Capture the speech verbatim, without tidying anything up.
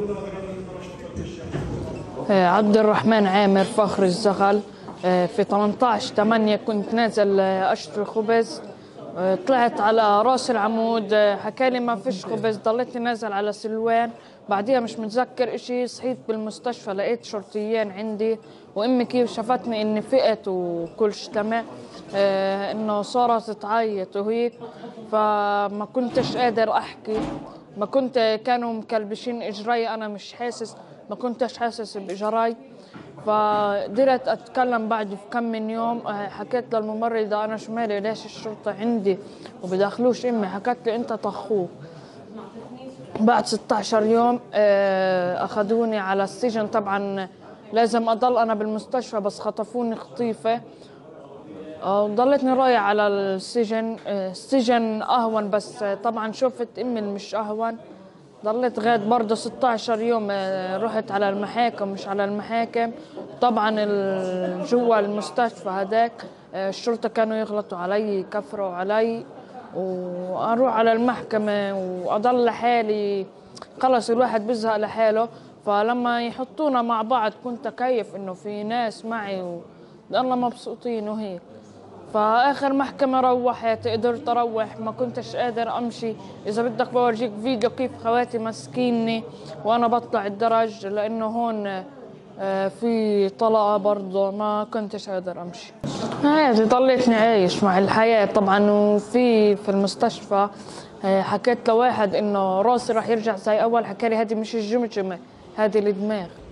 عبد الرحمن عامر فخر الزغل. في ثمانية عشر ثمانية كنت نازل اشتري خبز، طلعت على راس العمود، حكالي ما فيش خبز، ضليتني نازل على سلوان. بعديها مش متذكر اشي، صحيت بالمستشفى لقيت شرطيين عندي، وامي كيف شافتني اني فقت وكل شيء تمام، آه انه صارت تعيط وهيك، فما كنتش قادر احكي، ما كنت كانوا مكلبشين اجري، انا مش حاسس، ما كنتش حاسس باجراي. فقدرت اتكلم بعد في كم من يوم، حكيت للممرضه انا شو مالي ليش الشرطه عندي وبدخلوش امي، حكت لي انت طخوه. بعد ستة عشر يوم اخذوني على السجن، طبعا لازم اضل انا بالمستشفى بس خطفوني خطيفه وضلتني رايح على السجن. السجن اهون بس طبعا شفت امي مش اهون، ضليت غاد برضه ستة عشر يوم. رحت على المحاكم مش على المحاكم، طبعا جوا المستشفى هداك الشرطة كانوا يغلطوا علي يكفروا علي، واروح على المحكمة واضل لحالي، خلص الواحد بيزهق لحاله. فلما يحطونا مع بعض كنت كيف انه في ناس معي والله مبسوطين وهيك. فآخر محكمة روحت، قدرت أروح، ما كنتش قادر أمشي. إذا بدك بورجيك فيديو كيف خواتي مسكيني وأنا بطلع الدرج، لأنه هون في طلقة برضه ما كنتش قادر أمشي. عادي ضليتني عايش مع الحياة طبعا. وفي في المستشفى حكيت لواحد إنه راسي راح يرجع زي أول، حكالي هذه مش الجمجمة، هذه الدماغ.